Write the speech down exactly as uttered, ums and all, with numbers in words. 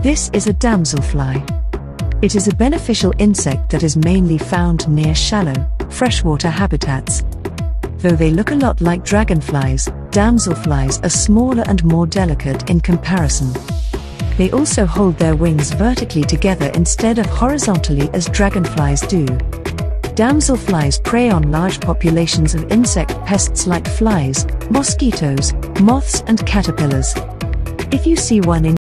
This is a damselfly. It is a beneficial insect that is mainly found near shallow, freshwater habitats. Though they look a lot like dragonflies, damselflies are smaller and more delicate in comparison. They also hold their wings vertically together instead of horizontally as dragonflies do. Damselflies prey on large populations of insect pests like flies, mosquitoes, moths and caterpillars. If you see one in